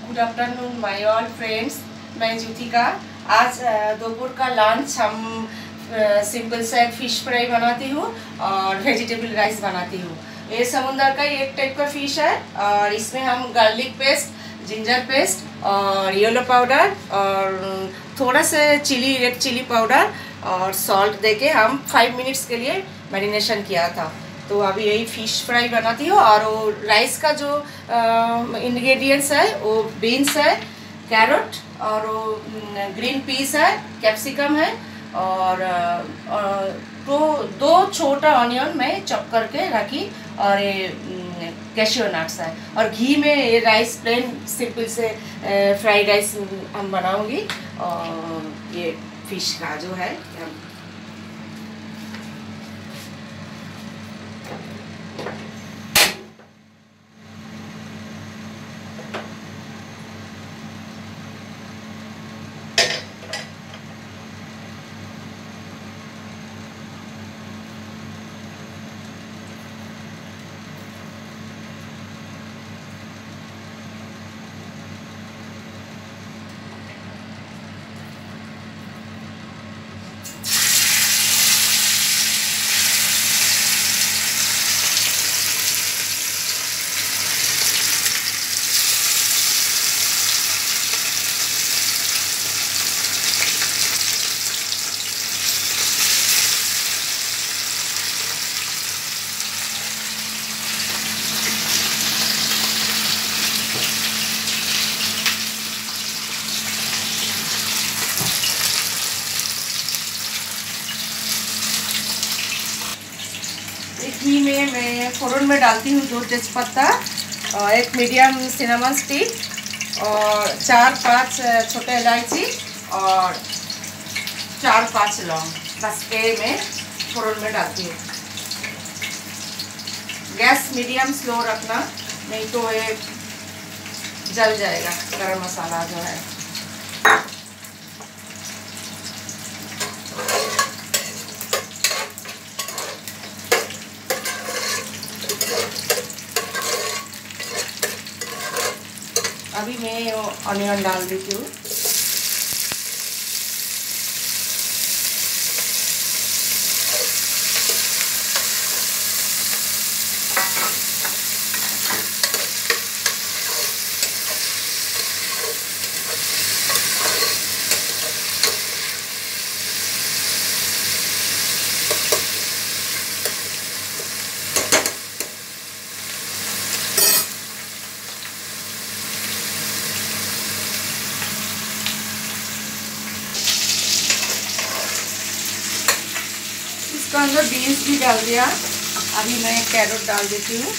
Good afternoon my all friends. मैं ज्योतिका। आज दोपहर का लंच हम सिंपल सा एक फ़िश फ्राई बनाती हूँ और वेजिटेबल राइस बनाती हूँ। ये समुंदर का ही एक टाइप का फ़िश है और इसमें हम गार्लिक पेस्ट, जिंजर पेस्ट और येलो पाउडर और थोड़ा सा रेड चिली पाउडर और सॉल्ट देके हम 5 मिनट्स के लिए मैरिनेशन किया था। तो अभी यही फ़िश फ्राई बनाती हूँ और वो राइस का जो इंग्रेडिएंट्स है वो बीन्स है, कैरेट और वो ग्रीन पीस है, कैप्सिकम है और तो 2 छोटा ऑनियन मैं चॉप करके रखी और ये कैशियो नट्स है और घी में ये राइस प्लेन सिंपल से फ्राइड राइस हम बनाऊंगी। और ये फ़िश का जो है घी में मैं फोरन में डालती हूँ 2 तेज़पत्ता और 1 मीडियम सिनेमन स्टिक और 4-5 छोटे इलायची और 4-5 लौंग। बस ये मैं फोरन में डालती हूँ। गैस मीडियम स्लो रखना, नहीं तो ये जल जाएगा गरम मसाला जो है। अभी मैं ऑनियन डाल देती हूँ। इसके अंदर बीन्स भी डाल दिया। अभी मैं कैरेट डाल देती हूँ।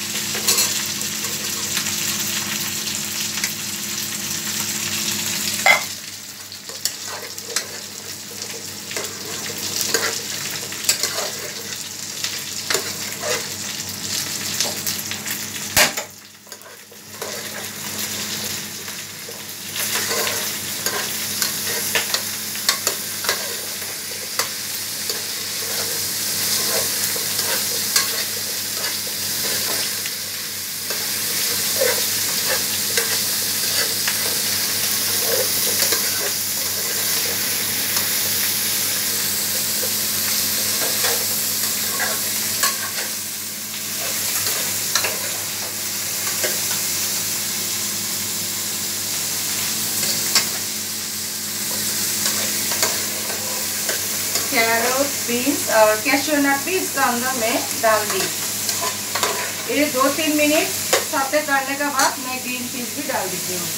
कैरेट, बीन्स और कैश्यू नट भी इसका अंदर में डाल दी। ये 2-3 मिनट सौते करने के बाद मैं ग्रीन पीस भी डाल देती हूँ।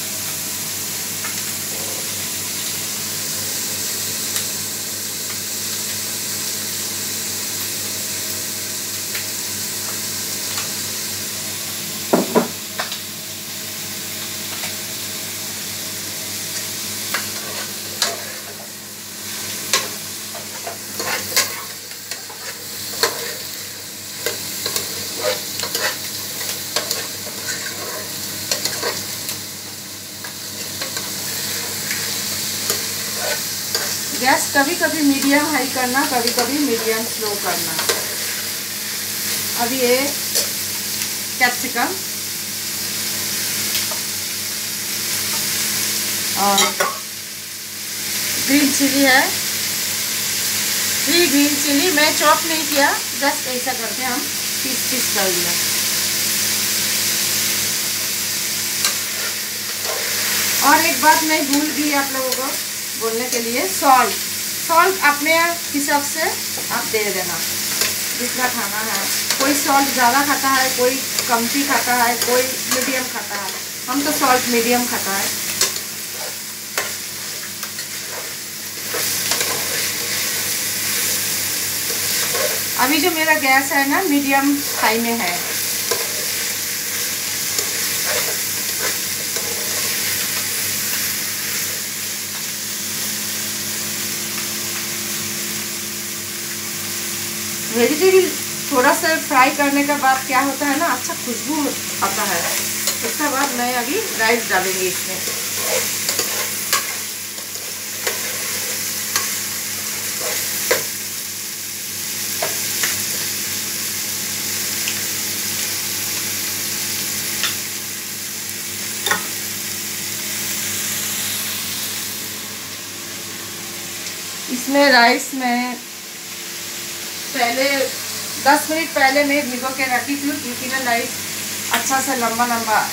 गैस कभी कभी मीडियम हाई करना, कभी कभी मीडियम स्लो करना। अब ये कैप्सिकम और ग्रीन चिली है, 3 ग्रीन चिली। मैं चॉप नहीं किया, जस्ट ऐसा करके हम पीस कर दिया। और एक बात मैं भूल गई आप लोगों को बोलने के लिए, सॉल्ट अपने हिसाब से आप दे देना जितना खाना है। कोई सॉल्ट ज़्यादा खाता है, कोई कमती खाता है, कोई मीडियम खाता है। हम तो सॉल्ट मीडियम खाता है। अभी जो मेरा गैस है ना, मीडियम हाई में है। वेजिटेबल थोड़ा सा फ्राई करने के बाद क्या होता है ना, अच्छा खुशबू आता है। उसके बाद मैं अभी राइस डालूंगी इसमें। इसमें राइस में पहले 10 मिनट पहले मैं भिगो के रखी थी, क्योंकि ना राइस अच्छा से लंबा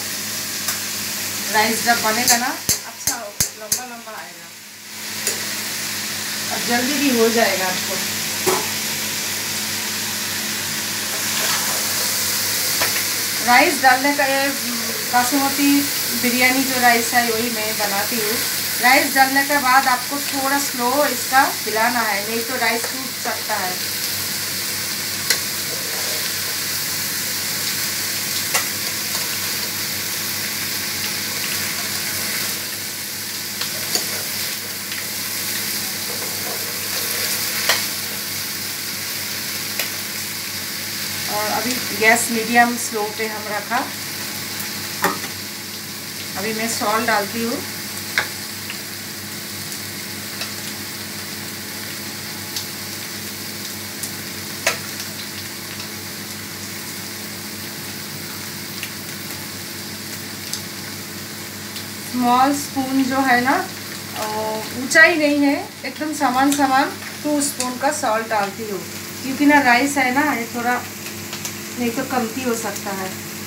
राइस जब बनेगा ना, अच्छा लंबा आएगा और जल्दी भी हो जाएगा आपको। राइस डालने का, ये बासमती बिरयानी जो राइस है वही मैं बनाती हूँ। राइस डालने के बाद आपको थोड़ा स्लो इसका हिलाना है, नहीं तो राइस टूट सकता है। और अभी गैस मीडियम स्लो पे हम रखा। अभी मैं सॉल्ट डालती हूँ। स्मॉल स्पून जो है ना, ऊंचाई नहीं है, एकदम समान 2 स्पून का सॉल्ट डालती हूँ, क्योंकि ना राइस है ना, ये थोड़ा नहीं तो कमती हो सकता है।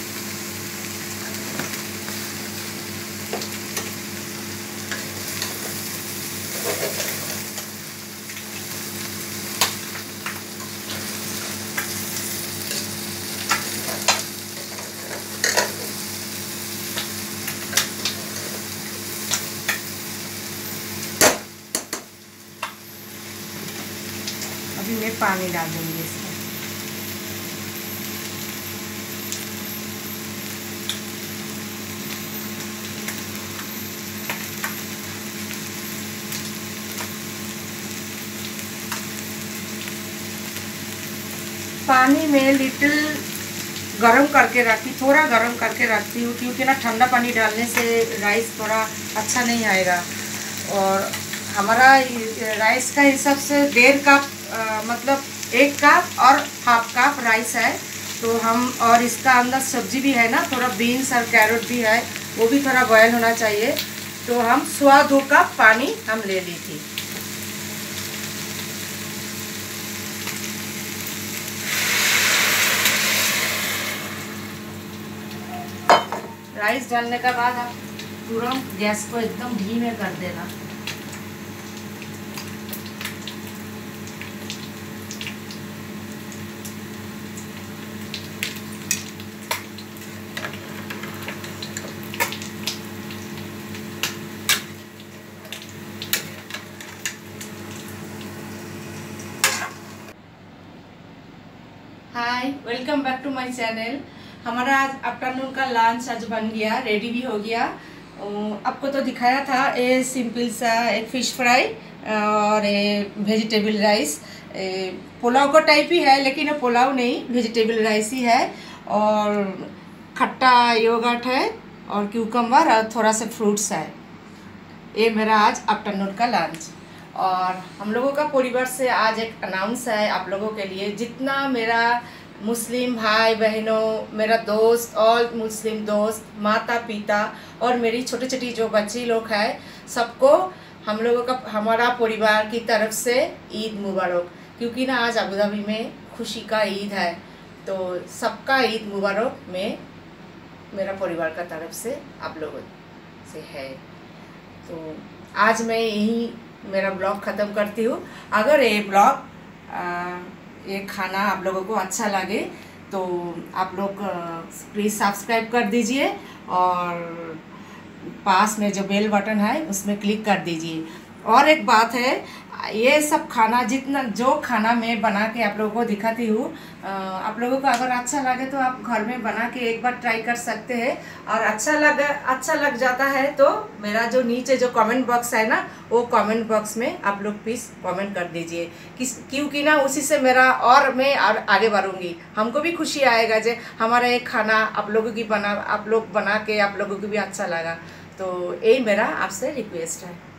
अभी मैं पानी डाल दूंगी इसमें। पानी में लिटिल गरम करके रखी, थोड़ा गरम करके रखती हूँ, क्योंकि ना ठंडा पानी डालने से राइस थोड़ा अच्छा नहीं आएगा। और हमारा राइस का हिसाब से 1.5 कप, मतलब 1 कप और हाफ कप राइस है। तो हम, और इसका अंदर सब्जी भी है ना, थोड़ा बीन्स और कैरेट भी है, वो भी थोड़ा बॉयल होना चाहिए। तो हम 2 कप पानी हम ले ली थी। राइस डालने के बाद आप तुरंत गैस को एकदम धीमे कर देना। Hi, welcome back to my channel. हमारा आज आफ्टरनून का लंच आज बन गया, रेडी भी हो गया। आपको तो दिखाया था, ये सिंपल सा एक फ़िश फ्राई और वेजिटेबल राइस। पुलाव का टाइप ही है, लेकिन ये पुलाव नहीं, वेजिटेबल राइस ही है। और खट्टा योगर्ट है और क्यूकम्बर और थोड़ा सा फ्रूट्स है। ये मेरा आज आफ्टरनून का लंच। और हम लोगों का परिवार से आज एक अनाउंस है आप लोगों के लिए। जितना मेरा मुस्लिम भाई बहनों, मेरा दोस्त और मुस्लिम दोस्त, माता पिता और मेरी छोटी छोटी जो बच्ची लोग हैं, सबको हम लोगों का, हमारा परिवार की तरफ से ईद मुबारक। क्योंकि ना आज अबू धाबी में खुशी का ईद है, तो सबका ईद मुबारक में मेरा परिवार का तरफ से आप लोगों से है। तो आज मैं यही मेरा ब्लॉग ख़त्म करती हूँ। अगर ये ब्लॉग ये खाना आप लोगों को अच्छा लगे तो आप लोग प्लीज़ सब्सक्राइब कर दीजिए और पास में जो बेल बटन है उसमें क्लिक कर दीजिए। और एक बात है, ये सब खाना जितना जो खाना मैं बना के आप लोगों को दिखाती हूँ, आप लोगों को अगर अच्छा लगे तो आप घर में बना के एक बार ट्राई कर सकते हैं। और अच्छा लग जाता है तो मेरा जो नीचे जो कमेंट बॉक्स है ना, वो कमेंट बॉक्स में आप लोग प्लीज़ कमेंट कर दीजिए, क्योंकि ना उसी से मेरा और मैं और आगे बढ़ूँगी। हमको भी खुशी आएगा जो हमारा एक खाना आप लोगों की आप लोग बना के आप लोगों को भी अच्छा लगा। तो यही मेरा आपसे रिक्वेस्ट है।